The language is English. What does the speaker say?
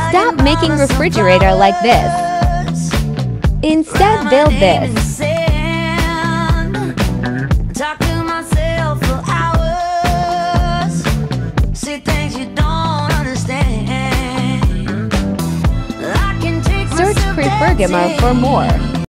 Stop making refrigerator like this. Instead, build this. Talk to myself for hours. See things you don't understand. Search PreferGamer for more.